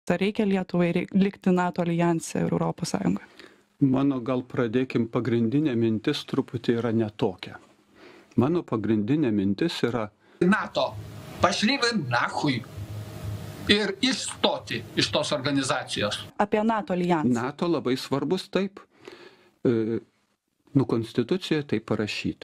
svarstyti, ar reikia Lietuvai likti NATO aljanse ir Europos Sąjungoje? Mano gal pradėkim, pagrindinė mintis truputį yra netokia. Mano pagrindinė mintis yra NATO, пошли вы нахуй ir išstoti iš tos organizacijos. Apie NATO aljansą. NATO labai svarbus, taip. Konstitucijoje tai parašyta.